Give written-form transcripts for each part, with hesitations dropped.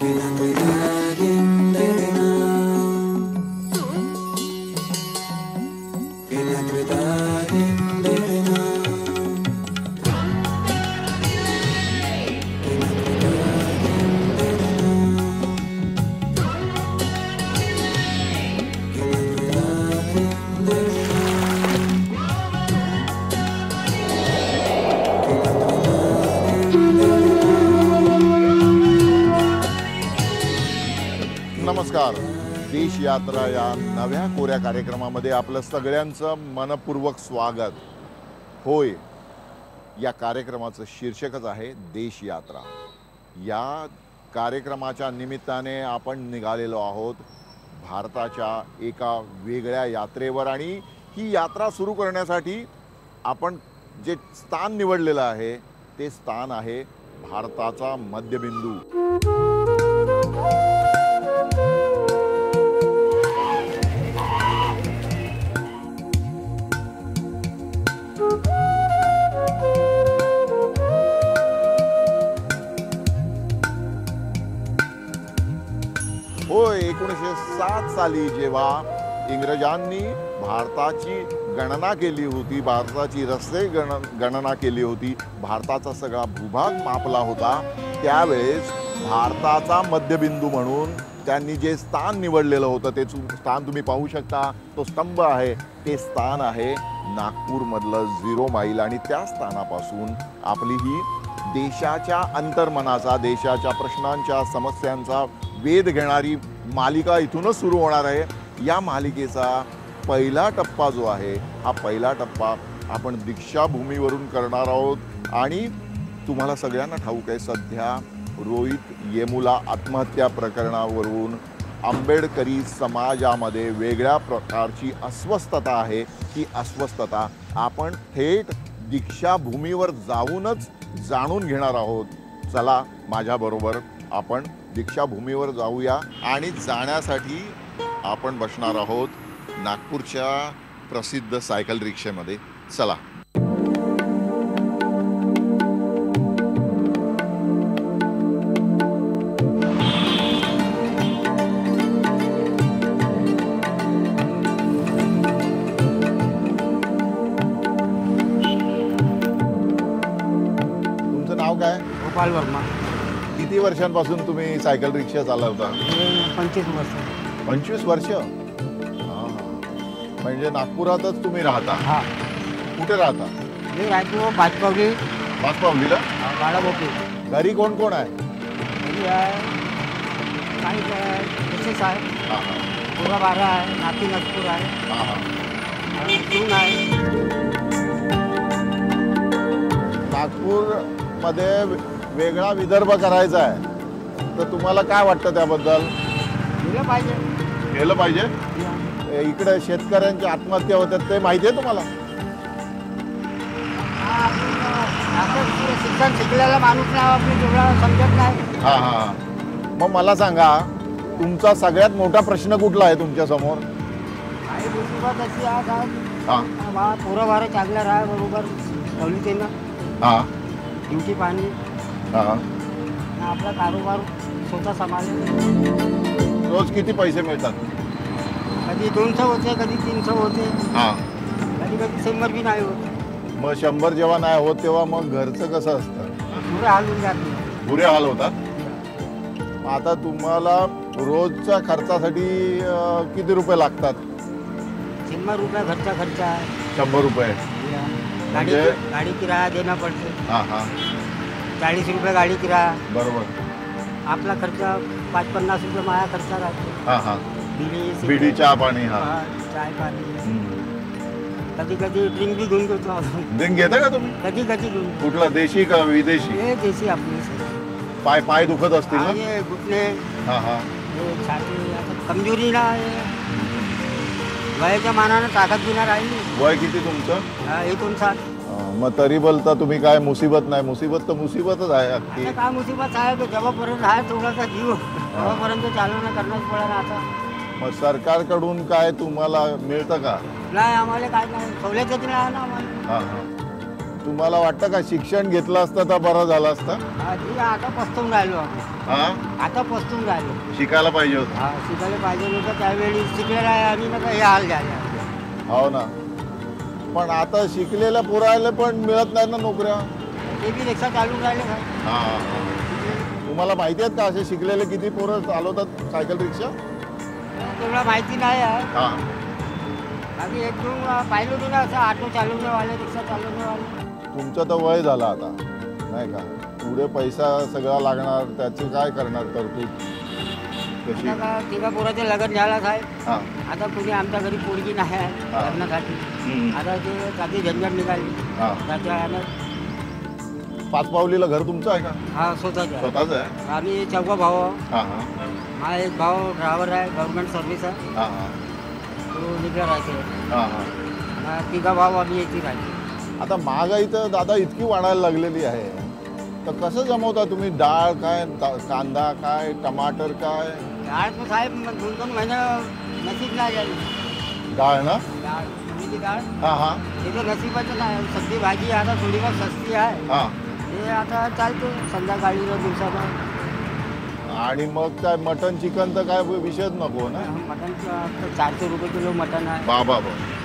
नमस्कार. देश यात्रा या नव्या कोऱ्या कार्यक्रमामध्ये आपलं सगळ्यांचं मनपूर्वक स्वागत. होय, या कार्यक्रमाचं शीर्षकच आहे देश यात्रा. या कार्यक्रमाच्या निमित्ताने आपण निघालेलो आहोत भारताच्या एका वेगळ्या यात्रेवर आणि ही यात्रा सुरू करण्यासाठी आपण जे स्थान निवडलेलं आहे ते स्थान आहे भारताचा मध्यबिंदू. होय, 1907 साली जेव्हा इंग्रजांनी भारताची गणना केली होती, भारताची रस्ते गणना केली होती, भारताचा सगळा भूभाग मापला होता, त्यावेळेस भारताचा मध्यबिंदू म्हणून त्यांनी जे स्थान निवडलेलं होतं ते स्थान तुम्ही पाहू शकता. तो स्तंभ आहे, ते स्थान आहे नागपूरमधलं 0 माईल आणि त्या स्थानापासून आपली ही देशाच्या अंतर्मनाचा, देशाच्या प्रश्नांच्या, समस्यांचा वेध घेणारी मालिका इथूनच सुरू होणार आहे. या मालिकेचा पहिला टप्पा जो आहे, हा पहिला टप्पा आपण दीक्षाभूमीवरून करणार आहोत. आणि तुम्हाला सगळ्यांना ठाऊक आहे, सध्या रोहित येमुला आत्महत्या प्रकरणावरून आंबेडकरी समाजामध्ये वेगळ्या प्रकारची अस्वस्थता आहे. ही अस्वस्थता आपण थेट दीक्षाभूमीवर जाऊनच जाणून घेणार आहोत. चला माझ्याबरोबर आपण दीक्षाभूमीवर जाऊया. आणि जाण्यासाठी आपण बसणार आहोत नागपूरच्या प्रसिद्ध सायकल रिक्षेमध्ये. चला. तुमचं नाव काय? गोपाल वर्मा. किती वर्षांपासून तुम्ही सायकल रिक्षा चालवता? 25 वर्ष. 25 वर्ष? म्हणजे नागपुरातच तुम्ही राहता? हा. कुठे राहता? मी राहतो पाचपावली. पाचपावलीला? बाळाबोपी. घरी कोण कोण आहे? घरी आहे, काही तसेच आहे. हां हां. पोरा 12 आहे, नाती नागपूर आहे. हां हां. सून आहे. नागपूरमध्ये वेगळा विदर्भ करायचा आहे, तर तुम्हाला काय वाटतं त्याबद्दल? केलं पाहिजे. केलं पाहिजे. इकडे शेतकऱ्यांची आत्महत्या होतात ते माहिती आहे तुम्हाला? शिक्षण शिकलेला माणूस नाही, आपली तेवढा समजत नाही. हां हां. मग मला सांगा, तुमचा सगळ्यात मोठा प्रश्न कुठला आहे तुमच्या समोर? काही मुसीबत अशी आहे साहेब. हां. पोरं बारं चांगलं राहा, बरोबर सवलतीनं. हां. ड्युटी पाणी. हां. आपला कारोबार स्वतः सांभाळले. रोज किती पैसे मिळतात? कधी 200 होते, कधी 300 होते. हां. कधी कधी 100 बी नाही होत. मग 100 जेव्हा नाही होत तेव्हा मग घरचं कसं असतं? पुरे हाल होऊन जाते. बुरे हाल होतात. आता तुम्हाला रोजच्या खर्चासाठी किती रुपये लागतात? 100 रुपये घरचा खर्च आहे. 100 रुपये. गाडी किराया देना पडते. हां हां. 40 रुपये गाडी किराया. बरोबर. आपला खर्च 5-50 रुपये माझा खर्च राहतो. हां हां. बिडी चहा पाणी. हां. चाय पाणी. कधी कधी ड्रिंक बी घेऊन घेतो. ड्रिंक घेता का तुम्ही? कधी कधी घेऊन. कुठला, देशी का विदेशी? हे देशी आपली. पाय दुखत असतील ना? हे घुटणे. हां हां. हे छाती. आता कमजोरीला वयाच्या मानानं ताकद बी नाही राहिली. वय किती तुमचं? 59. मग तरी बोलता तुम्ही काय मुसीबत नाही? मुसीबत तर मुसीबतच आहे अख्खी. काय मुसीबत आहे, जेव्हापर्यंत आहे थोडासा जीव तेव्हापर्यंत चालवणं करणंच पडेल. आता मग सरकारकडून काय तुम्हाला मिळतं का? नाही, आम्हाला काय नाही, सवलत नाही आहे ना आम्हाला. हां हां. तुम्हाला वाटतं का शिक्षण घेतलं असतं तर बरं झालं असतं? आता पस्तवून राहिलो आम्ही. हा आता पस्तून राहिलो. शिकायला पाहिजे होतं. हा शिकायला पाहिजे नव्हतं त्यावेळी शिकलेला आहे आणि नका हे हाल झाले. हो ना, पण आता शिकलेल्या पोरायला पण मिळत नाही ना नोकऱ्या. ते बी रिक्षा चालून राहिले का? हा, तुम्हाला माहिती आहेत का असे शिकलेले किती पोरं चालवतात सायकल रिक्षा? तेवढा माहिती नाही आहे. हा, आम्ही एक दोन पाहिलं होतं ना असं ऑटो चालवणेवाले रिक्षा चालवणेवाले. तुमचं तर वय झालं आता नाही का, पुढे पैसा सगळा लागणार, त्याची काय करणार तरतूद कशी? आता का तिघा पोराचं लग्न झालं साहेब. हा, आता कुणी आमच्या घरी पोरगी नाही आहे हा. लग्नासाठी. हम्म. आता ते काही झंझट निघाली हा. त्याच्या पाचपावलीला घर तुमचं आहे का? हा स्वतःच्या. स्वतःच आहे? आम्ही चौघा भाऊ आहोत. हा हा हा एक भाऊ ड्रायव्हर आहे, गव्हर्नमेंट सर्व्हिस आहे, हा हा तो निघला राहते. हा हा. हा, तिघा भाऊ आम्ही येते राहते. आता महागाई तर दादा इतकी वाढायला लागलेली आहे, तर कसं जमवता तुम्ही? डाळ काय, कांदा काय, टमाटर काय? डाळ तर साहेब मग 2-2 महिने नसीब नाही झाली. डाळ ना? डाळ तुरीची डाळ हा हा तिथं नसीबाचं नाही. सब्जी भाजी आता थोडीफार सस्ती आहे, हा. ते आता चालते संध्याकाळी दिवसाला. आणि मग काय मटन चिकन तर काय विषयच नको ना? मटन 400 रुपये किलो मटन आहे. बाबा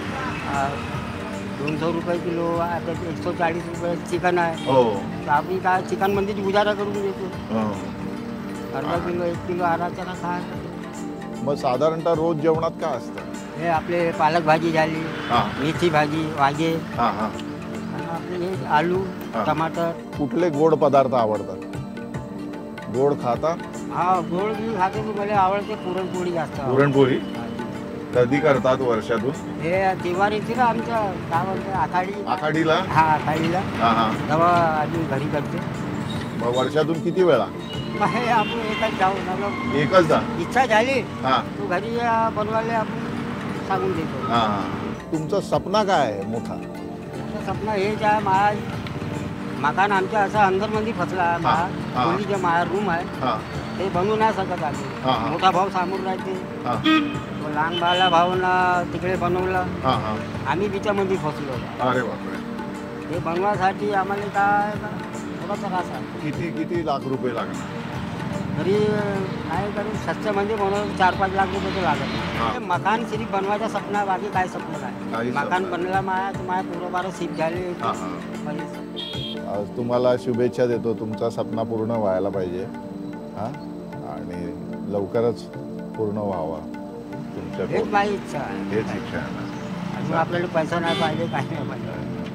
200 रुपये किलो. आता 140 रुपये चिकन आहे. हो तर आम्ही काय चिकन मंदीच गुजारा करून देतो. हो. अर्धा किलो 1 किलो आराचा खायचा. मग साधारणतः रोज जेवणात काय असतं? हे आपले पालक भाजी झाली, हा मेथी भाजी, वांगे, हा हा. आणि आपले हे आलू, हा. टमाटर. कुठले गोड पदार्थ आवडतात? गोड खाता? हा गोड बी खातो की मला आवडते. पुरणपोळी जास्त आवडते. पुरणपोळी हा. कधी करतात वर्षातून? हे दिवाळी येते ना आमच्या काय म्हणते आखाडी. आखाडीला? हा आखाडीला हा हा. तेव्हा आम्ही घरी करतो. मग वर्षातून किती वेळा? मग हे आपण एकच जाऊ. एकचदा? इच्छा झाली हा तू घरी बनवायला आपण सांगून देतो. हा. तुमचं सपना काय आहे मोठा? आपलं स्वप्न हेच आहे. मकान आमच्या असं अंदरमध्ये फसला. हा. खोली जे रूम आहे हा ते बनवू नाही शकत हा, आम्ही. हा. मोठा भाऊ समोर राहते, हा तो लहान भावाला भाऊला तिकडे बनवलं. हा हा. आम्ही बिच्यामध्ये फसलो. अरे बापरे. ते बनवासाठी आम्हाला काय थोडा त्रास आहे. किती किती लाख रुपये लागणार? तरी नाही करून सस्त्यामध्ये बनवलं 4-5 लाख रुपये तर हा. लागत. हे मकान सिर्फ बनवायचा सपना, बाकी काय स्वप्न नाही. काही मकान स्वप्न बनला माया तर माझ्या पूर्वबार सीट झाले. हा हा. आज तुम्हाला शुभेच्छा देतो, तुमचा सपना पूर्ण व्हायला पाहिजे. हा, आणि लवकरच पूर्ण व्हावा तुमच्या हेच माझी इच्छा आहे. हेच इच्छा आहे ना. अजून आपल्याला पैसा नाही पाहिजे, काही नाही पाहिजे.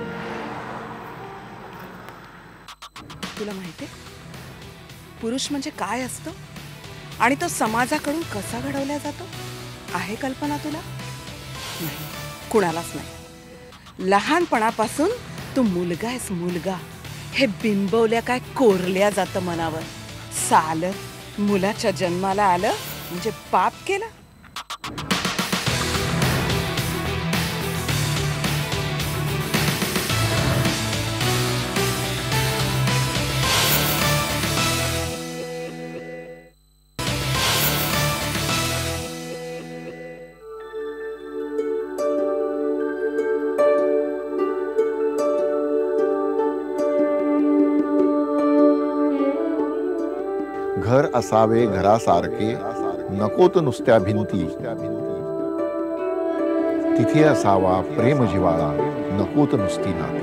तुला माहितीये पुरुष म्हणजे काय असतं आणि तो समाजाकडून कसा घडवला जातो? आहे कल्पना तुला? नाही, कुणालाच नाही. लहानपणापासून तू मुलगा आहेस, मुलगा हे बिंबवल्या काय कोरल्या जातं मनावर. सालं मुलाच्या जन्माला आलं म्हणजे पाप केलं. घर असावे घरासारखे, नकोत नुसत्या भिंती. तिथे असावा प्रेम जिव्हाळा, नकोत नुसती नाती.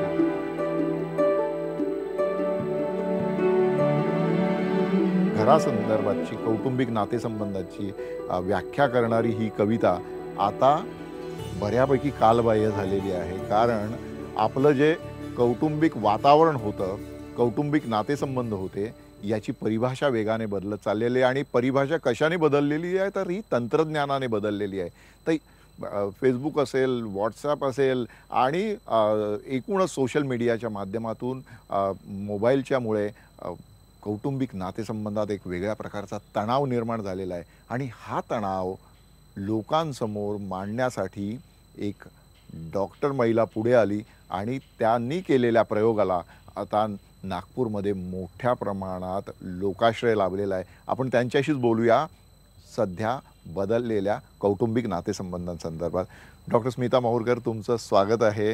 घरासंदर्भातची, कौटुंबिक नातेसंबंधाची व्याख्या करणारी ही कविता आता बऱ्यापैकी कालबाह्य झालेली आहे. कारण आपलं जे कौटुंबिक वातावरण होतं, कौटुंबिक नातेसंबंध होते, याची परिभाषा वेगाने बदलत चाललेली आहे. आणि परिभाषा कशाने बदललेली आहे तर ही तंत्रज्ञानाने बदललेली आहे. तर फेसबुक असेल, व्हॉट्सॲप असेल आणि एकूणच सोशल मीडियाच्या माध्यमातून, मोबाईलच्यामुळे कौटुंबिक नातेसंबंधात एक वेगळ्या प्रकारचा तणाव निर्माण झालेला आहे. आणि हा तणाव लोकांसमोर मांडण्यासाठी एक डॉक्टर महिला पुढे आली आणि त्यांनी केलेल्या प्रयोगाला आता नागपूरमध्ये मोठ्या प्रमाणात लोकाश्रय लाभलेला आहे. आपण त्यांच्याशीच बोलूया सध्या बदललेल्या कौटुंबिक नातेसंबंधांसंदर्भात. डॉक्टर स्मिता माहूरकर, तुमचं स्वागत आहे.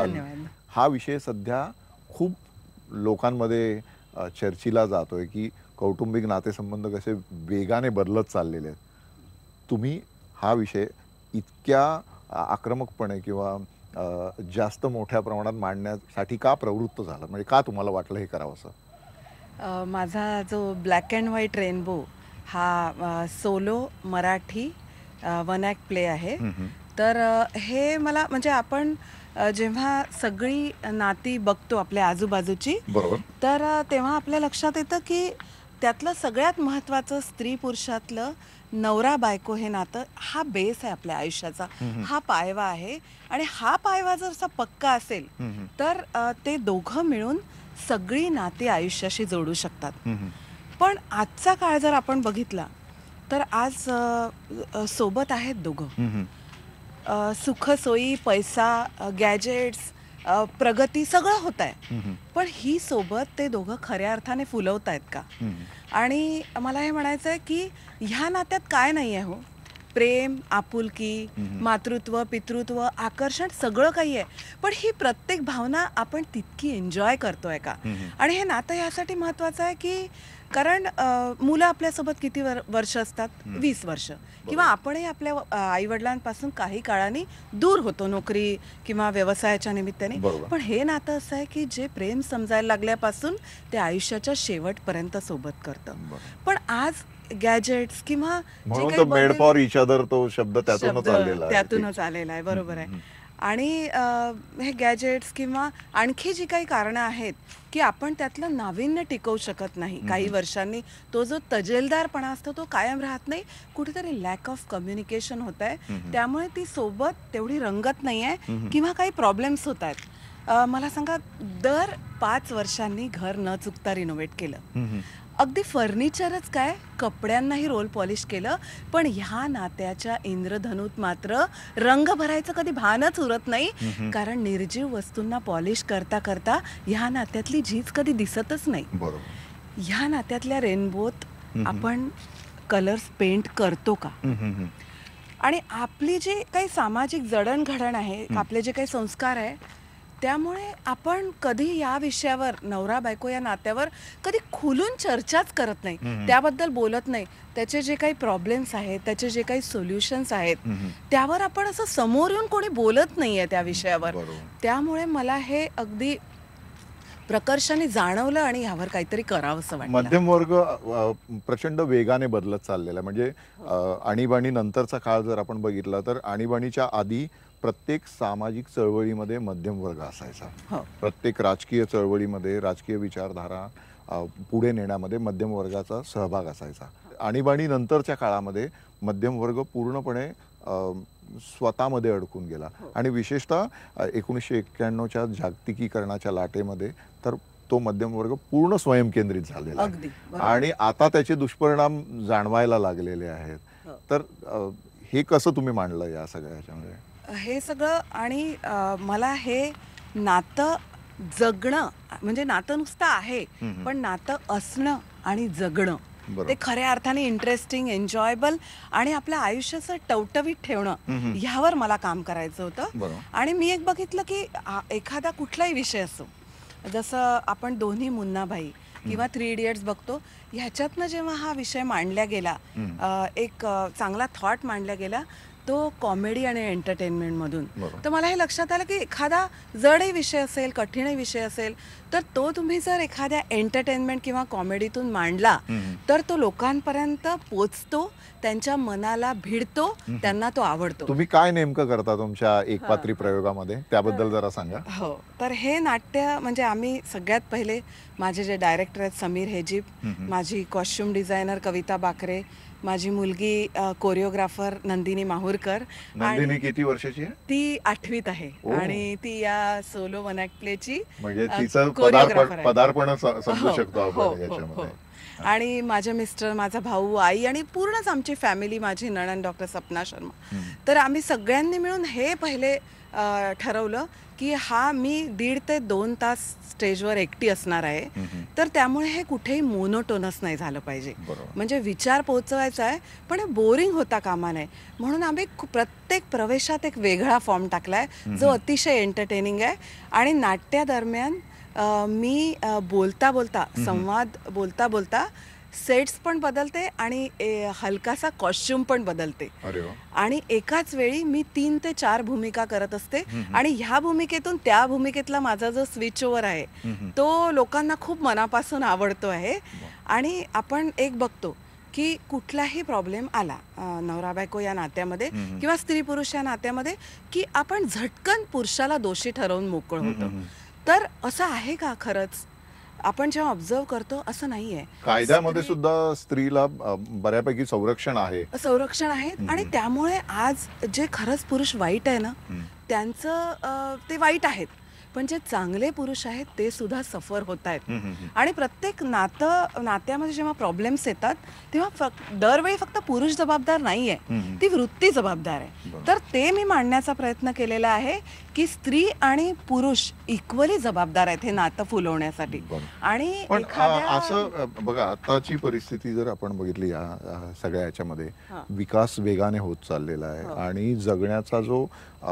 धन्यवाद. हा विषय सध्या खूप लोकांमध्ये चर्चेला जातोय की कौटुंबिक नातेसंबंध कसे वेगाने बदलत चाललेले आहेत. तुम्ही हा विषय इतक्या आक्रमकपणे किंवा जास्त मोठ्या प्रमाणात मांडण्यासाठी का प्रवृत्त झाला, म्हणजे का तुम्हाला वाटलं हे करावं असं? माझा जो ब्लॅक अँड व्हाईट रेनबो हा solo Marathi one act play आहे. तर हे मला म्हणजे आपण जेव्हा सगळी नाती बघतो आपल्या आजूबाजूची, बरोबर, तर तेव्हा आपल्या लक्षात येतं की त्यातलं सगळ्यात महत्त्वाचं स्त्री पुरुषातलं नवरा बायको हे नातं हा बेस आहे आपल्या आयुष्याचा, हा पायवा आहे. आणि हा पायवा जर असा पक्का असेल तर ते दोघं मिळून सगळी नाती आयुष्याशी जोडू शकतात. पण आजचा काळ जर आपण बघितला तर आज सोबत आहेत दोघं. सुख सोयी, पैसा, गॅजेट्स, प्रगती सगळं होत आहे, पण ही सोबत ते दोघं खऱ्या अर्थाने फुलवत आहेत का? आणि मला हे म्हणायचं आहे की ह्या नात्यात काय नाही आहे हो, प्रेम, आपुलकी, मातृत्व, पितृत्व, आकर्षण सगळं काही आहे, पण ही प्रत्येक भावना आपण तितकी एन्जॉय करतोय का? आणि हे नातं यासाठी महत्त्वाचं आहे की कारण मुलं आपल्यासोबत किती वर्ष असतात? 20 वर्ष. किंवा आपणही आपल्या आईवडिलांपासून काही काळाने दूर होतो नोकरी किंवा व्यवसायाच्या निमित्ताने. पण हे नातं असं आहे की जे प्रेम समजायला लागल्यापासून ते आयुष्याच्या शेवटपर्यंत सोबत करतं. पण आज गॅजेट्स किंवा मेड फॉर इच अदर तो शब्द त्यातूनच आलेला आहे. बरोबर आहे. आणि हे गॅजेट्स किंवा आणखी जी काही कारणं आहेत की आपण त्यातलं नाविन्य टिकवू शकत नाही. काही वर्षांनी तो जो तजेलदारपणा असतो तो कायम राहत नाही, कुठेतरी लॅक ऑफ कम्युनिकेशन होत आहे, त्यामुळे ती सोबत तेवढी रंगत नाही आहे किंवा काही प्रॉब्लेम्स होत आहेत. मला सांगा, दर 5 वर्षांनी घर न चुकता रिनोव्हेट केलं, अगदी फर्निचरच काय, कपड्यांनाही रोल पॉलिश केलं, पण ह्या नात्याच्या इंद्रधनूत मात्र रंग भरायचं कधी भानच उरत नाही. कारण निर्जीव वस्तूंना पॉलिश करता करता ह्या नात्यातली झीज कधी दिसतच नाही. ह्या नात्यातल्या रेनबोत आपण कलर्स पेंट करतो का? आणि आपली जी काही सामाजिक जडणघडण आहे, आपले जे काही संस्कार आहे, त्यामुळे आपण कधी या विषयावर, नवरा बायको या नात्यावर कधी खुलून चर्चाच करत नाही, त्याबद्दल बोलत नाही. त्याचे जे काही प्रॉब्लेम्स आहेत, त्याचे जे काही सोल्युशन्स आहेत, त्यावर आपण असं समोर येऊन कोणी बोलत नाहीये त्या विषयावर. त्यामुळे मला हे अगदी प्रकर्षाने जाणवलं आणि यावर काहीतरी करावंसं वाटलं. मध्यम वर्ग प्रचंड वेगाने बदलत चाललेला, म्हणजे आणीबाणी नंतरचा काळ जर आपण बघितला तर आणीबाणीच्या आधी प्रत्येक सामाजिक चळवळीमध्ये मध्यम वर्ग असायचा. प्रत्येक राजकीय चळवळीमध्ये, राजकीय विचारधारा पुढे नेण्यामध्ये मध्यम वर्गाचा सहभाग असायचा. आणीबाणी नंतरच्या काळामध्ये मध्यम वर्ग पूर्णपणे स्वतःमध्ये अडकून गेला. आणि विशेषतः 1991च्या जागतिकीकरणाच्या लाटेमध्ये तर तो मध्यम वर्ग पूर्ण स्वयंकेंद्रित झालेला आहे. आणि आता त्याचे दुष्परिणाम जाणवायला लागलेले आहेत. तर हे कसं तुम्ही मांडलं या सगळ्या ह्याच्यामध्ये? हे सगळं आणि मला हे नातं जगणं, म्हणजे नातं नुसतं आहे, पण नातं असणं आणि जगणं ते खऱ्या अर्थाने इंटरेस्टिंग, एन्जॉयबल आणि आपल्या आयुष्याचं टवटवीत ठेवणं, ह्यावर मला काम करायचं होतं. आणि मी एक बघितलं की एखादा कुठलाही विषय असो, जसं आपण दोन्ही मुन्नाभाई किंवा 3 इडियट्स बघतो, ह्याच्यातनं जेव्हा हा विषय मांडला गेला, एक चांगला थॉट मांडला गेला, तो कॉमेडी आणि एंटरटेनमेंटमधून, तर मला हे लक्षात आलं की एखादा जडही विषय असेल, कठीणही विषय असेल, तर तो तुम्ही जर एखाद्या एंटरटेनमेंट किंवा कॉमेडीतून मांडला तर तो लोकांपर्यंत पोचतो, त्यांच्या मनाला भिडतो, त्यांना तो आवडतो. तुम्ही काय नेमकं करता तुमच्या एकपात्री प्रयोगामध्ये, त्याबद्दल जरा सांगा. हो, तर हे नाट्य म्हणजे आम्ही सगळ्यात पहिले, माझे जे डायरेक्टर आहेत समीर हेजीब, माझी कॉस्ट्युम डिझायनर कविता बाकरे, माझी मुलगी कोरिओग्राफर नंदिनी माहूरकर. नंदिनी किती वर्षाची आहे? ती 8वीत आहे आणि ती या सोलो वन ॲक्ट प्लेची म्हणजे तिचं पदार्पण समजू शकतो आपण याच्यामध्ये. आणि माझे मिस्टर, माझा भाऊ, आई आणि पूर्णच आमची फॅमिली, माझी नणंद डॉक्टर सपना शर्मा. तर आम्ही सगळ्यांनी मिळून हे पहिले ठरवलं की मी 1.5 ते 2 तास स्टेजवर एकटी असणार आहे, तर त्यामुळे हे कुठेही मोनोटोनस नाही झालं पाहिजे. म्हणजे विचार पोहोचवायचा आहे पण बोरिंग होता कामा नये, म्हणून आम्ही प्रत्येक प्रवेशात एक वेगळा फॉर्म टाकलाय जो अतिशय एंटरटेनिंग आहे. आणि नाट्यादरम्यान मी बोलता बोलता, संवाद बोलता बोलता सेट्स पण बदलते आणि हलकासा कॉस्ट्युम पण बदलते. अरे वा. आणि एकाच वेळी मी 3 ते 4 भूमिका करत असते. आणि ह्या भूमिकेतून त्या भूमिकेतला माझा जो स्विच ओव्हर आहे तो लोकांना खूप मनापासून आवडतो आहे. आणि आपण एक बघतो की कुठलाही प्रॉब्लेम आला नवरा बायको या नात्यामध्ये किंवा स्त्री पुरुष या नात्यामध्ये की आपण झटकन पुरुषाला दोषी ठरवून मोकळं होतो. तर असं आहे का खरंच? आपण जेव्हा ऑब्झर्व करतो असं नाहीये. कायद्यामध्ये सुद्धा स्त्रीला बऱ्यापैकी संरक्षण आहे. आणि त्यामुळे आज जे खरंच पुरुष वाईट आहे ना त्यांचं ते वाईट आहेत, पण जे चांगले पुरुष आहेत ते सुद्धा सफर होत आहेत. आणि प्रत्येक नात्यामध्ये जेव्हा प्रॉब्लेम्स येतात तेव्हा दरवेळी फक्त पुरुष जबाबदार नाहीये, ती वृत्ती जबाबदार आहे. तर ते मी मांडण्याचा प्रयत्न केलेला आहे की स्त्री आणि पुरुष इक्वली जबाबदार आहेत हे नातं फुलवण्यासाठी. आणि असं बघा, आताची परिस्थिती जर आपण बघितली या सगळ्या याच्यामध्ये विकास वेगाने होत चाललेला आहे आणि जगण्याचा जो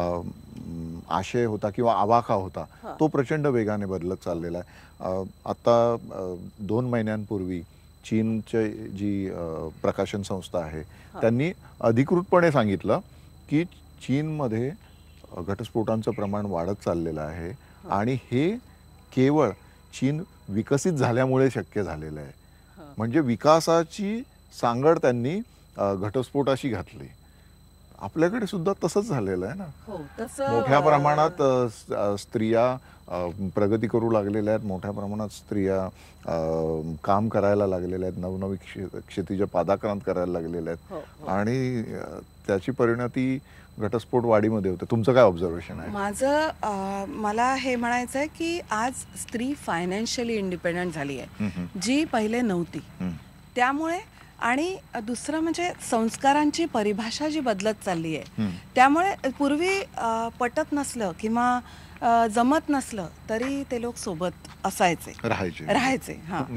आशय होता किंवा आवाका होता तो प्रचंड वेगाने बदलत चाललेला आहे. आता 2 महिन्यांपूर्वी चीनची जी प्रकाशन संस्था आहे त्यांनी अधिकृतपणे सांगितलं की चीनमध्ये घटस्फोटांचं प्रमाण वाढत चाललेलं आहे आणि हे केवळ चीन विकसित झाल्यामुळे शक्य झालेलं आहे. म्हणजे विकासाची सांगड त्यांनी घटस्फोटाशी घातली. आपल्याकडे सुद्धा तसंच झालेलं आहे ना. मोठ्या प्रमाणात स्त्रिया प्रगती करू लागलेल्या आहेत, मोठ्या प्रमाणात स्त्रिया काम करायला लागलेल्या आहेत, नवनवी क्षितिज पादाक्रांत करायला लागलेल्या आहेत आणि त्याची परिणती घटस्फोट वाढीमध्ये होते. तुमचं काय ऑब्झर्वेशन आहे? मला हे म्हणायचं आहे की आज स्त्री फायनान्शियली इंडिपेंडंट झाली आहे, जी पहिले नव्हती. त्यामुळे आणि दुसरं म्हणजे संस्कारांची परिभाषा जी बदलत चालली आहे त्यामुळे पूर्वी पटत नसलं किंवा जमत नसलं तरी ते लोक सोबत राहायचे.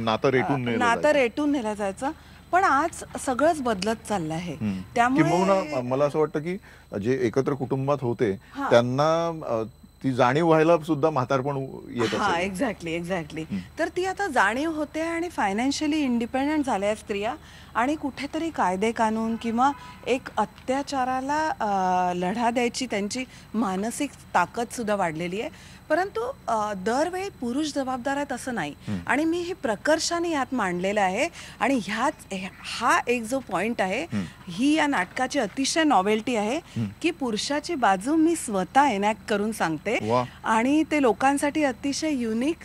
नातं रेटून नेलं जायचं. पण आज सगळंच बदलत चाललं आहे. त्यामुळे मला असं वाटतं की जे एकत्र कुटुंबात होते त्यांना ती जाणीव व्हायला सुद्धा म्हातारपण येत असेल. एक्झॅक्टली. तर ती आता जाणीव होते आणि फायनान्शियली इंडिपेंडंट झाल्या स्त्रिया आणि कुठेतरी कायदे कानून किंवा एक अत्याचाराला लढा द्यायची त्यांची मानसिक ताकद सुद्धा वाढलेली आहे. परंतु दरवेळी पुरुष जबाबदार आहेत असं नाही. आणि मी हे प्रकर्षाने यात मांडलेलं आहे. आणि हा एक जो पॉइंट आहे ही या नाटकाची अतिशय नॉवेल्टी आहे की पुरुषाची बाजू मी स्वतः एनॅक्ट करून सांगते आणि ते लोकांसाठी अतिशय युनिक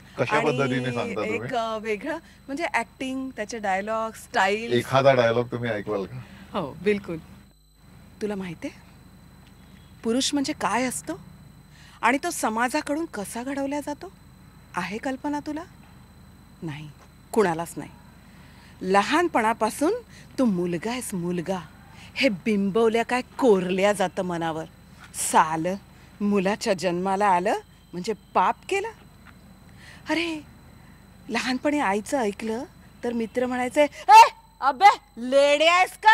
आणि एक वेगळं म्हणजे ऍक्टिंग, त्याचे डायलॉग, स्टाईल. एखादा डायलॉग तुम्ही ऐकवाल का? हो बिलकुल. तुला माहितीये पुरुष म्हणजे काय असतो आणि तो समाजाकडून कसा घडवला जातो? आहे कल्पना तुला? नाही, कुणालाच नाही. लहानपणापासून तू मुलगा आहेस मुलगा हे बिंबवल्या काय कोरल्या जातं मनावर. साल मुलाच्या जन्माला आलं म्हणजे पाप केलं. अरे लहानपणी आईचं ऐकलं तर मित्र म्हणायचे अबे लेडे आहेस का,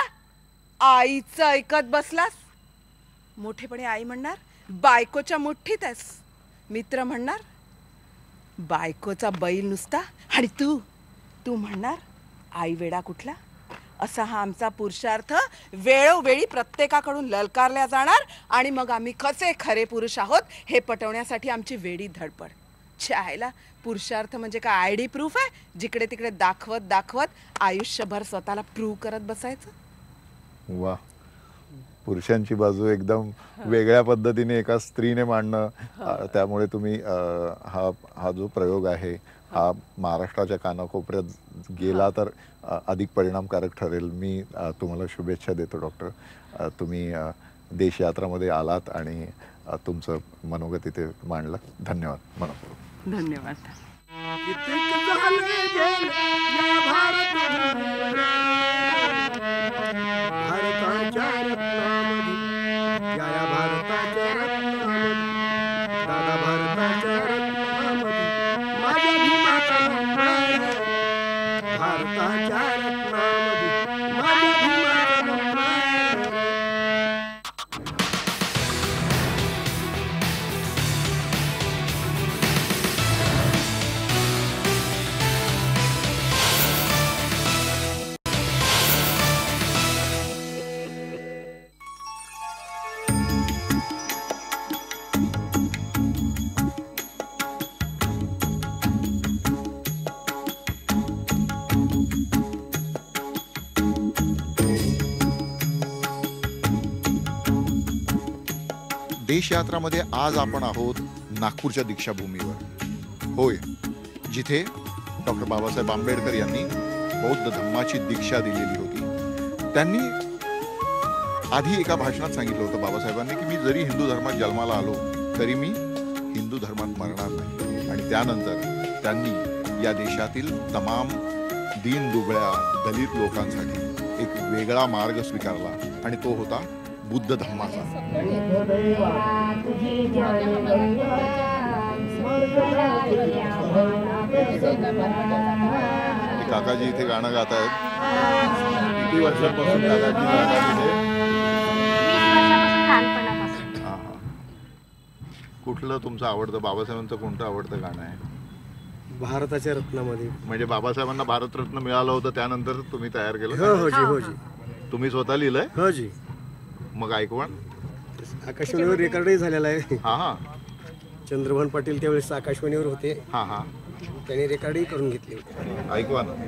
आईचं ऐकत बसलास. मोठेपणी आई म्हणणार बायकोच्या मुठ्ठीत आहेस. मित्र म्हणणार बायकोचा बैल नुसता आणि तू म्हणणार आई वेडा कुठला. असा हा आमचा पुरुषार्थ वेळोवेळी प्रत्येकाकडून ललकारला जाणार आणि मग आम्ही कसे खरे पुरुष आहोत हे पटवण्यासाठी आमची वेडी धडपड. छायला पुरुषार्थ म्हणजे काय आयडी प्रूफ आहे, जिकडे तिकडे दाखवत आयुष्यभर स्वतःला प्रूव्ह करत बसायचं. वा, पुरुषांची बाजू एकदम वेगळ्या पद्धतीने एका स्त्रीने मांडणं. त्यामुळे तुम्ही हा जो प्रयोग आहे हा महाराष्ट्राच्या कानाकोपऱ्यात गेला तर अधिक परिणामकारक ठरेल. मी तुम्हाला शुभेच्छा देतो डॉक्टर. तुम्ही देश यात्रामध्ये आलात आणि तुमचं मनोगत इथे मांडलं. धन्यवाद. मनपूर्वक धन्यवाद. देश यात्रामध्ये आज आपण आहोत नागपूरच्या दीक्षाभूमीवर. होय, जिथे डॉक्टर बाबासाहेब आंबेडकर यांनी बौद्ध धम्माची दीक्षा दिलेली होती. त्यांनी आधी एका भाषणात सांगितलं होतं बाबासाहेबांनी की मी जरी हिंदू धर्मात जन्माला आलो तरी मी हिंदू धर्मात मरणार नाही. आणि त्यानंतर त्यांनी या देशातील तमाम दीन दुबळ्या दलित लोकांसाठी एक वेगळा मार्ग स्वीकारला आणि तो होता बुद्ध धम्माचा. काकाजी इथे गाणं गात आहेत. किती वर्षांपासून काकाजी गातात इथे? कुठलं तुमचं आवडतं, बाबासाहेबांचं कोणतं आवडतं गाणं आहे? भारताच्या रत्नामध्ये. म्हणजे बाबासाहेबांना भारतरत्न मिळालं होतं त्यानंतर तुम्ही तयार केलं? हो जी, हो जी. तुम्ही स्वतः लिहिलंय? हो जी. मग ऐकवण आकाशवाणीवर रेकॉर्डही झालेला आहे. हा हा. चंद्रभान पाटील त्यावेळेस आकाशवाणीवर होते. हा हा. त्यांनी रेकॉर्डही करून घेतले होते. ऐकवा ना.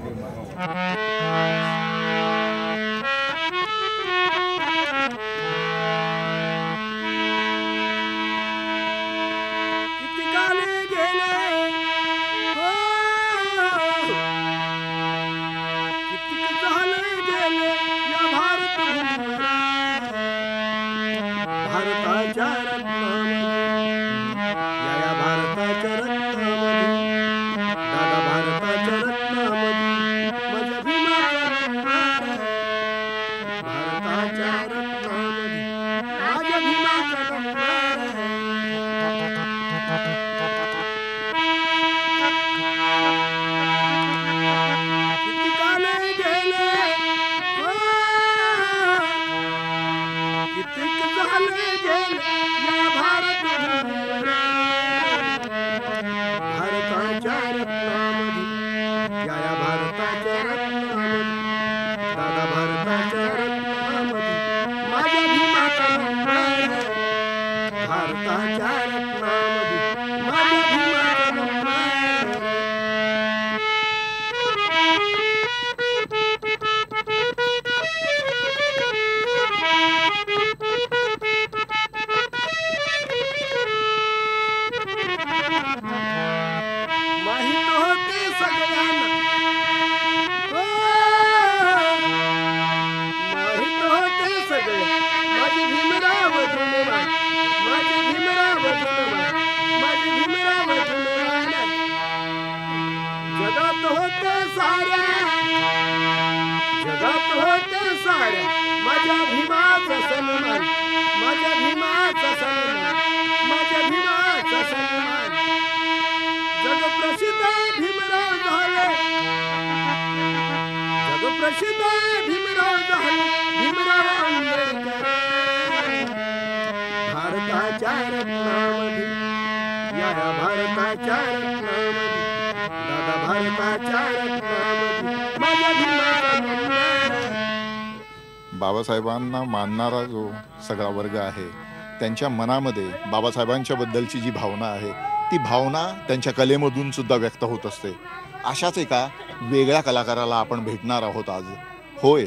बाबासाहेबांना मानणारा जो सगळा वर्ग आहे त्यांच्या मनामध्ये बाबासाहेबांच्या बद्दलची जी भावना आहे ती भावना त्यांच्या कलेमधून सुद्धा व्यक्त होत असते. अशाच एका वेगळ्या कलाकाराला आपण भेटणार आहोत आज. होय,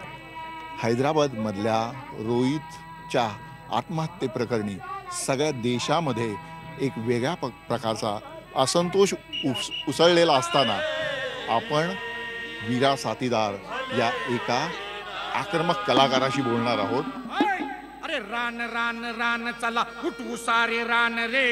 हैदराबादमधल्या रोहितच्या आत्महत्येप्रकरणी सगळ्या देशामध्ये एक वेगळ्या प्रकारचा असंतोष उसळलेला असताना आपण वीरा साथीदार या एका आक्रमक कलाकाराशी बोलणार आहोत. अरे रान रान रान चला उठवू सारे रान रे.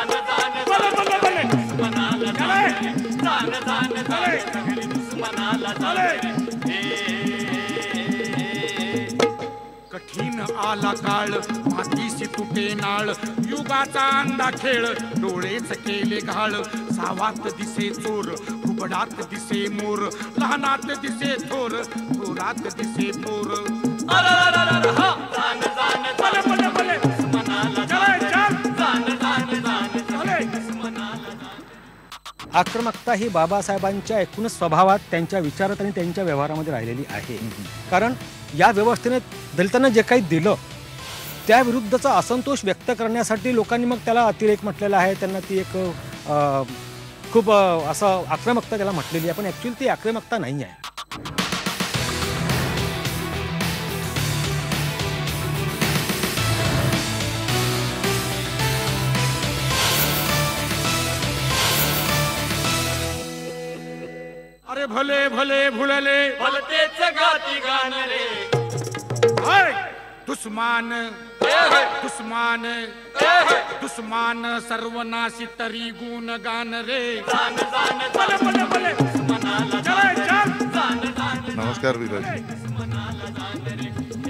कठीण आला काळ मातीशी तुटे नाळ युगाचा अंधा खेळ डोळेच केले घाळ. सावात दिसे चोर कुबडात दिसे मोर लहानात दिसे थोर थोरात दिसे पोर. आक्रमकता ही बाबासाहेबांच्या एकूणच स्वभावात त्यांच्या विचारात आणि त्यांच्या व्यवहारामध्ये राहिलेली आहे. कारण या व्यवस्थेने दलितांना जे काही दिलं त्याविरुद्धचा असंतोष व्यक्त करण्यासाठी लोकांनी मग त्याला अतिरेक म्हटलेला आहे. त्यांना ती एक खूप असं आक्रमकता त्याला म्हटलेली आहे, पण ॲक्च्युअली ती आक्रमकता नाही आहे. अरे भले भले भुलले भलतेच गाती गाण रे हाय! दुश्मान दुश्मान दुश्मान सर्वनाशी तरी गुण गान रे जान जान भले भले भले मनाला चल चल जान जान नमस्कार विराजी. मनाला जान रे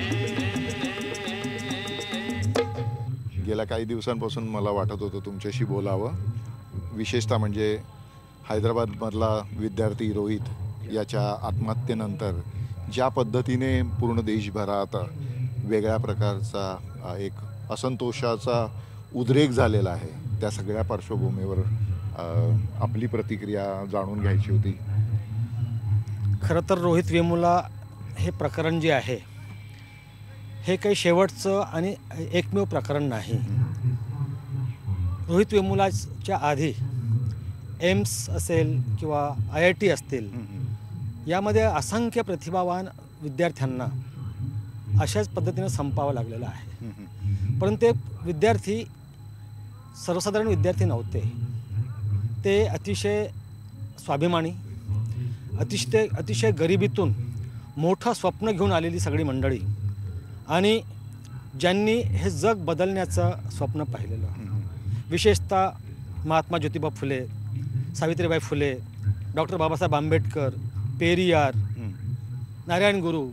गेल्या काही दिवसांपासून मला वाटत होतं तुमच्याशी बोलावं, विशेषतः म्हणजे हैदराबादमधला विद्यार्थी रोहित याच्या आत्महत्येनंतर ज्या पद्धतीने पूर्ण देशभरात वेगळ्या प्रकारचा एक असंतोषाचा उद्रेक झालेला आहे, त्या सगळ्या पार्श्वभूमीवर आपली प्रतिक्रिया जाणून घ्यायची होती. खरं तर रोहित वेमुला हे प्रकरण जे आहे हे काही शेवटचं आणि एकमेव प्रकरण नाही. रोहित वेमुलाच्या आधी एम्स असेल किंवा IIT असतील, यामध्ये असंख्य प्रतिभावान विद्यार्थ्यांना अशाच पद्धतीनं संपावं लागलेलं आहे. परंतु ते विद्यार्थी सर्वसाधारण विद्यार्थी नव्हते. ते अतिशय स्वाभिमानी, अतिशय गरिबीतून मोठं स्वप्न घेऊन आलेली सगळी मंडळी आणि ज्यांनी हे जग बदलण्याचं स्वप्न पाहिलेलं. विशेषतः महात्मा ज्योतिबा फुले, सावित्रीबाई फुले, डॉक्टर बाबासाहेब आंबेडकर, पेरियार, नारायण गुरु,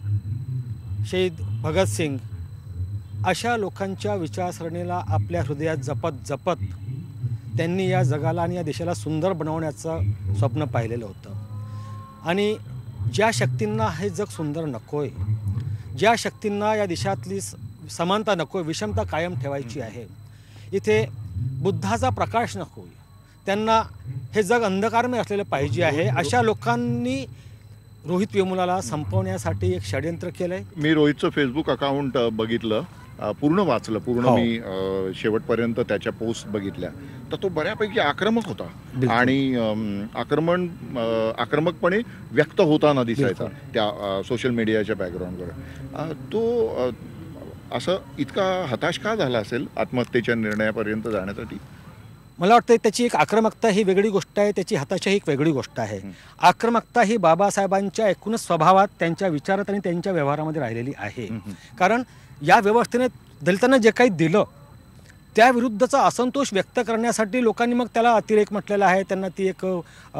शहीद भगतसिंग अशा लोकांच्या विचारसरणीला आपल्या हृदयात जपत जपत त्यांनी या जगाला आणि या देशाला सुंदर बनवण्याचं स्वप्न पाहिलेलं होतं. आणि ज्या शक्तींना हे जग सुंदर नको आहे, ज्या शक्तींना या देशातली समानता नको आहे, विषमता कायम ठेवायची आहे, इथे बुद्धाचा प्रकाश नको आहे, त्यांना हे जग अंधकारमय असलेलं पाहिजे आहे, अशा लोकांनी रोहित वेमुलाला संपवण्यासाठी एक षडयंत्र केलं आहे. मी रोहितचं फेसबुक अकाउंट बघितलं, पूर्ण वाचलं, पूर्ण मी शेवटपर्यंत त्याच्या पोस्ट बघितल्या, तर तो बऱ्यापैकी आक्रमक होता आणि आक्रमकपणे व्यक्त होताना दिसायचा त्या सोशल मीडियाच्या बॅकग्राऊंडवर. तो असं इतका हताश का झाला असेल आत्महत्येच्या निर्णयापर्यंत जाण्यासाठी? मला वाटतं त्याची एक आक्रमकता ही वेगळी गोष्ट आहे, त्याची हताशा ही एक वेगळी गोष्ट आहे. आक्रमकता ही बाबासाहेबांच्या एकूणच स्वभावात, त्यांच्या विचारात आणि त्यांच्या व्यवहारामध्ये राहिलेली आहे. कारण या व्यवस्थेने दलितांना जे काही दिलं त्याविरुद्धचा असंतोष व्यक्त करण्यासाठी लोकांनी मग त्याला अतिरेक म्हटलेलं आहे, त्यांना ती एक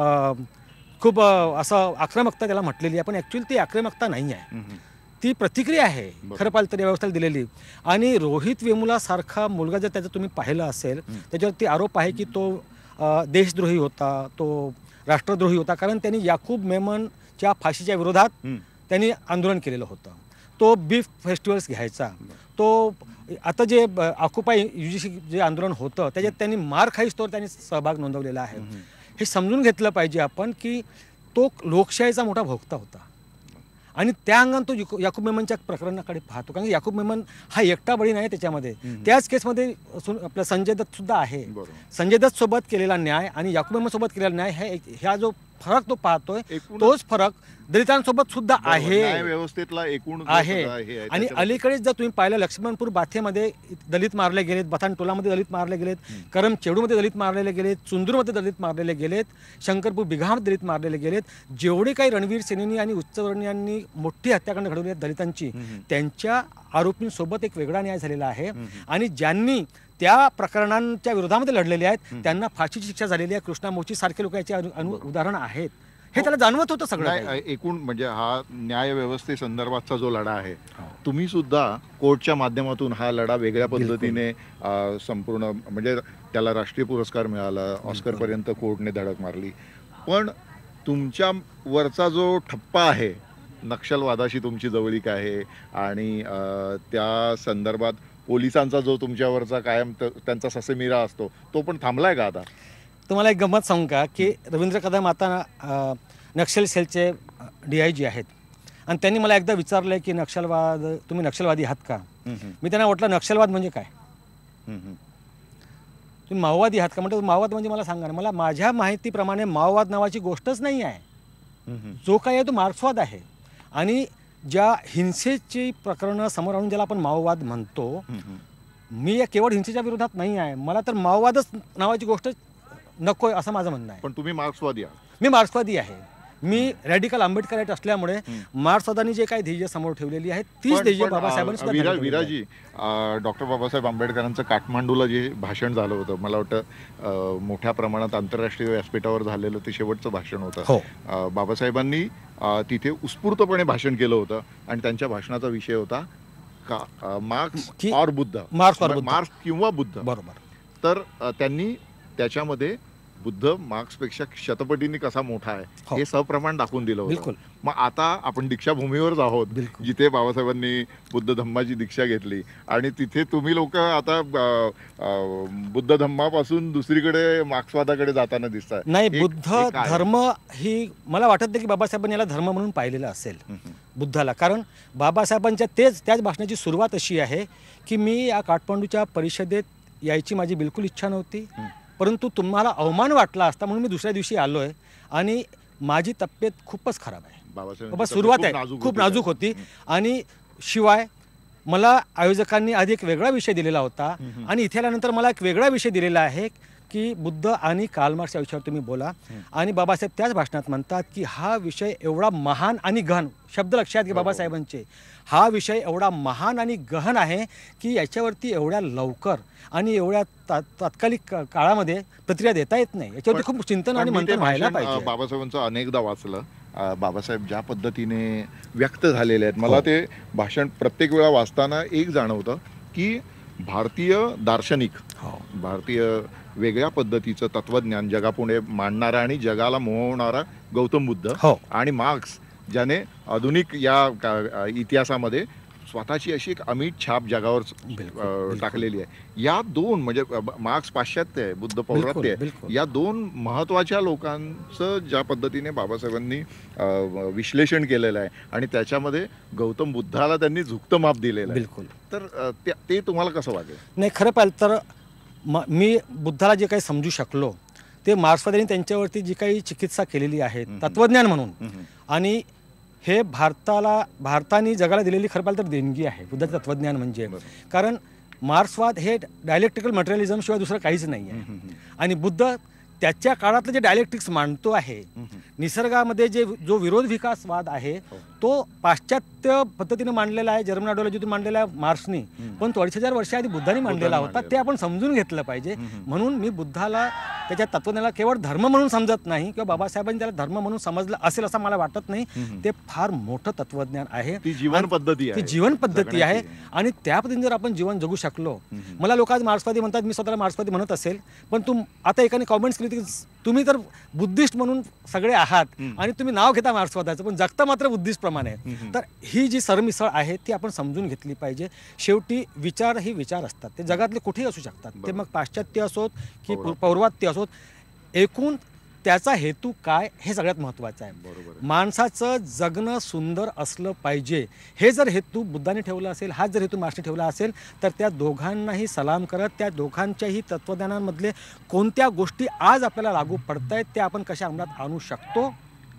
खूप असं आक्रमकता त्याला म्हटलेली आहे. पण ॲक्च्युअली ती आक्रमकता नाही आहे, ती प्रतिक्रिया आहे खरं पाहिलं तर या व्यवस्थेला दिलेली. आणि रोहित वेमुलासारखा मुलगा जर त्याचं तुम्ही पाहिलं असेल, त्याच्यावरती आरोप आहे की तो देशद्रोही होता, तो राष्ट्रद्रोही होता, कारण त्यांनी याकूब मेमनच्या फाशीच्या विरोधात त्यांनी आंदोलन केलेलं होतं. तो बीफ फेस्टिवल्स घ्यायचा, तो आता जे ऑक्युपाय UGC जे आंदोलन होतं त्याच्यात त्यांनी मार खाईस्तोवर त्यांनी सहभाग नोंदवलेला आहे. हे समजून घेतलं पाहिजे आपण की तो लोकशाहीचा मोठा भोक्ता होता आणि त्या अंगाने तो याकूब मेमनच्या प्रकरणाकडे पाहतो. कारण की याकूब मेमन हा एकटा बळी नाही त्याच्यामध्ये, त्याच केसमध्ये आपला संजय दत्त सुद्धा आहे. संजय दत्त सोबत केलेला न्याय आणि याकूब मेमन सोबत केलेला न्याय ह्या जो फरक तो पाहतोय तोच फरक दलितांसोबत सुद्धा आहे, व्यवस्थेतला एकूण आहे. आणि अलीकडेच जर तुम्ही पाहिलं, लक्ष्मणपूर बाथेमध्ये दलित मारले गेलेत, बथानटोलामध्ये दलित मारले गेलेत, करमचेडूमध्ये दलित मारलेले गेलेत, चुंदूरमध्ये दलित मारलेले गेलेत, शंकरपूर बिघामध्ये दलित मारलेले गेलेत. जेवढे काही रणवीर सेनेनी आणि उच्चवर्णीयांनी मोठी हत्याकांड घडवली आहेत दलितांची, त्यांच्या आरोपींसोबत एक वेगळा न्याय झालेला आहे. आणि ज्यांनी त्या प्रकरणांच्या विरोधामध्ये लढलेले आहेत त्यांना फाशीची शिक्षा झालेली आहे. कृष्णा मोची सारखे लोक याचे उदाहरण आहेत. हे त्याला जाणवत होतं सगळं. एकूण म्हणजे हा न्याय व्यवस्थेसंदर्भातचा जो लढा आहे, तुम्ही सुद्धा कोर्टच्या माध्यमातून हा लढा वेगळ्या पद्धतीने संपूर्ण म्हणजे त्याला राष्ट्रीय पुरस्कार मिळाला, ऑस्करपर्यंत कोर्टने धडक मारली. पण तुमच्या वरचा जो ठप्पा आहे, नक्षलवादाशी तुमची जवळीक आहे आणि त्या संदर्भात पोलिसांचा जो तुमच्यावरचा कायम त्यांचा ससेमिरा असतो, तो पण थांबलाय का आता? तुम्हाला एक गंमत सांगू का की रवींद्र कदम आता नक्षल सेलचे DIG आहेत आणि त्यांनी मला एकदा विचारलं की तुम्ही नक्षलवादी आहात का? मी त्यांना म्हटलं नक्षलवाद म्हणजे काय, तुम्ही माओवादी आहात का? म्हटलं माओवाद म्हणजे मला सांगा ना. मला माझ्या माहितीप्रमाणे माओवाद नावाची गोष्टच नाही आहे. जो काय आहे तो मार्क्सवाद आहे. आणि ज्या हिंसेची प्रकरणं समोर आणून ज्याला आपण माओवाद म्हणतो, मी केवळ हिंसेच्या विरोधात नाही आहे. मला तर माओवादच नावाची गोष्ट नको असं माझं म्हणणं आहे. पण तुम्ही मार्क्सवादी आहात? मी मार्क्सवादी आहे. मी रॅडिकल आंबेडकराईट असल्यामुळे मार्क्सवादांनी जे काही ध्येय समोर ठेवलेली आहेत तीच ध्येय बाबासाहेबांनी सुद्धा ठेवलेली आहेत. विराजी, डॉक्टर बाबासाहेब आंबेडकरांचं काठमांडूला जे भाषण झालं होतं, मला वाटतं मोठ्या प्रमाणात आंतरराष्ट्रीय व्यासपीठावर झालेलं ते शेवटचं भाषण होतं. बाबासाहेबांनी तिथे उत्स्फूर्तपणे भाषण केलं होतं आणि त्यांच्या भाषणाचा विषय होता मार्क्स और बुद्ध, मार्क्स किंवा बुद्ध. बरोबर. तर त्यांनी त्याच्यामध्ये बुद्ध मार्क्सपेक्षा शतपटींनी कसा मोठा आहे हे सप्रमाण दाखवून दिलं होतं. मग आता आपण दीक्षाभूमीवरच आहोत, जिथे बाबासाहेबांनी बुद्ध धम्माची दीक्षा घेतली आणि तिथे तुम्ही लोक आता बुद्ध धम्मापासून दुसरीकडे मार्क्सवादाकडे जाताना दिसताय. नाही, बुद्ध धर्म ही मला वाटत नाही की बाबासाहेबांनी याला धर्म म्हणून पाहिलेला असेल बुद्धाला. कारण बाबासाहेबांच्या त्याच भाषणाची सुरुवात अशी आहे की मी या काठमांडूच्या परिषदेत यायची माझी बिलकुल इच्छा नव्हती, परंतु तुम्हाला अवमान वाटला असता म्हणून मी दुसऱ्या दिवशी आलो आहे आणि माझी तब्येत खूपच खराब आहे. बाबा सुरुवात आहे खूप नाजूक होती आणि शिवाय मला आयोजकांनी आधी एक वेगळा विषय दिलेला होता आणि इथे आल्यानंतर मला एक वेगळा विषय दिलेला आहे की बुद्ध आणि कार्ल मार्क्स या विषयावर तुम्ही बोला. आणि बाबासाहेब त्याच भाषणात म्हणतात की हा विषय एवढा महान आणि गहन, शब्द लक्षात घे बाबासाहेबांचे, हा विषय एवढा महान आणि गहन आहे की याच्यावरती एवढ्या लवकर आणि एवढ्या तात्कालिक काळामध्ये प्रतिक्रिया देता येत नाही. याच्यावरती खूप चिंतन आणि मंथन व्हायला पाहिजे. बाबासाहेबांचं अनेकदा वाचलं, बाबासाहेब ज्या पद्धतीने व्यक्त झालेले आहेत, मला ते भाषण प्रत्येक वेळा वाचताना एक जाणवतं की भारतीय दार्शनिक, भारतीय वेगळ्या पद्धतीचं तत्वज्ञान जगापुढे मांडणारा आणि जगाला मोहवणारा गौतम बुद्ध आणि मार्क्स, ज्याने आधुनिक या इतिहासामध्ये स्वतःची अशी एक अमिट छाप जगावर टाकलेली आहे. या दोन म्हणजे मार्क्स पाश्चात्य आहे, बुद्ध पौर्वात्य आहे, या दोन महत्त्वाच्या लोकांचं ज्या पद्धतीने बाबासाहेबांनी विश्लेषण केलेलं आहे आणि त्याच्यामध्ये गौतम बुद्धाला त्यांनी झुकतं माप दिलेलं आहे. बिलकुल. तर ते तुम्हाला कसं वाटेल? नाही, खरं पाहिलं तर मी बुद्धाला जे काही समजू शकलो ते मार्क्सवाद्यांनी त्यांच्यावरती जी काही चिकित्सा केलेली आहे तत्वज्ञान म्हणून, आणि हे भारताने जगाला दिलेली खरं पाहिलं तर देणगी आहे बुद्धाचं तत्वज्ञान म्हणजे. कारण मार्क्सवाद हे डायलेक्ट्रिकल मटेरियलिझम शिवाय दुसरं काहीच नाही आहे आणि बुद्ध त्याच्या काळातलं जे डायलेक्ट्रिक्स मांडतो आहे, निसर्गामध्ये जो विरोध विकासवाद आहे तो पाश्चात्य पद्धतीने मांडलेला आहे, जर्मन आयडिओलॉजीतून मांडलेला आहे मार्क्सनी, पण 250 वर्षाआधी बुद्धांनी मांडलेला होता. ते आपण समजून घेतलं पाहिजे. म्हणून मी बुद्धाला त्याच्या तत्वज्ञानाला केवळ धर्म म्हणून समजत नाही किंवा बाबासाहेबांनी त्याला धर्म म्हणून समजलं असेल असं मला वाटत नाही. ते फार मोठं तत्वज्ञान आहे, ती जीवन पद्धती आहे आणि त्या पद्धतीने जर आपण जीवन जगू शकलो. मला लोक आज मार्क्सवादी म्हणतात, मी स्वतःला मार्क्सवादी म्हणत असेल, पण आता एकाने कॉमेंट्स केली की तुम्ही तर बुद्धिस्ट म्हणून सगळे आहात आणि तुम्ही नाव घेता मार्क्सवादाचं पण जगता मात्र बुद्धिस्ट प्रमाणे. तर ही जी सरमिसळ आहे ती आपण समजून घेतली पाहिजे. शेवटी विचार ही विचार असतात, ते जगातले कुठेही असू शकतात, ते मग पाश्चात्य असोत की पौर्वात्य असोत. एकूण त्याचा हेतू काय हे सगळ्यात महत्त्वाचं आहे. माणसाचं जगणं सुंदर असलं पाहिजे हे जर हेतू बुद्धाने ठेवला असेल, हाच जर हेतू मार्क्सने ठेवला असेल, तर त्या दोघांनाही सलाम करत त्या दोघांच्याही तत्वज्ञानांमधले कोणत्या गोष्टी आज आपल्याला लागू पडतायत त्या आपण कशा अंमलात आणू शकतो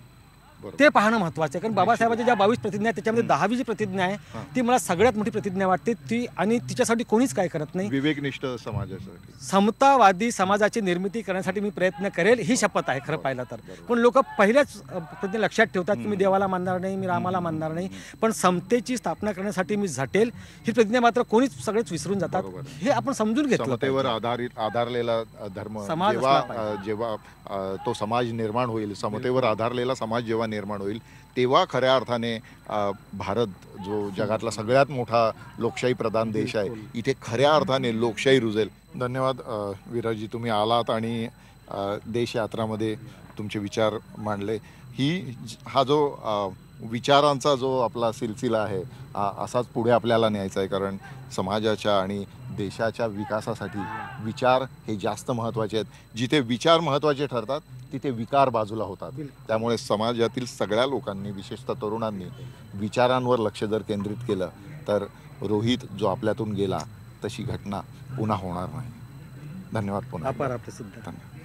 ते पाहणं महत्त्वाचं आहे. कारण बाबासाहेबांच्या ज्या 22 प्रतिज्ञा आहेत त्याच्यामध्ये 10वी जी प्रतिज्ञा आहे ती मला सगळ्यात मोठी प्रतिज्ञा वाटते. ती आणि तिच्यासाठी कोणीच काय करत नाही. विवेकनिष्ठ समाजासाठी, समतावादी समाजाची निर्मिती करण्यासाठी मी प्रयत्न करेल ही शपथ आहे खरं पाहिलं तर. पण लोक पहिल्याच प्रतिज्ञा लक्षात ठेवतात की मी देवाला मानणार नाही, मी रामाला मानणार नाही, पण समतेची स्थापना करण्यासाठी मी झटेल ही प्रतिज्ञा मात्र कोणीच सगळेच विसरून जातात. हे आपण समजून घेतलं. समतेवर आधारलेला धर्म जेव्हा तो समाज निर्माण होईल, समतेवर आधारलेला समाज जेव्हा निर्माण होईल तेव्हा खऱ्या अर्थाने भारत जो जगातला सगळ्यात मोठा लोकशाही प्रधान देश आहे, इथे खऱ्या अर्थाने लोकशाही रुजेल. धन्यवाद विराजी, तुम्ही आलात आणि देशयात्रामध्ये तुमचे विचार मांडले. हा जो विचारांचा जो आपला सिलसिला आहे असाच पुढे आपल्याला न्यायचा आहे. कारण समाजाच्या आणि देशाच्या विकासासाठी विचार हे जास्त महत्त्वाचे आहेत. जिथे विचार महत्त्वाचे ठरतात तिथे विकार बाजूला होतात. त्यामुळे समाजातील सगळ्या लोकांनी, विशेषतः तरुणांनी विचारांवर लक्ष जर केंद्रित केलं तर रोहित जो आपल्यातून गेला तशी घटना पुन्हा होणार नाही. धन्यवाद. पुन्हा आभार आपले सुद्धा.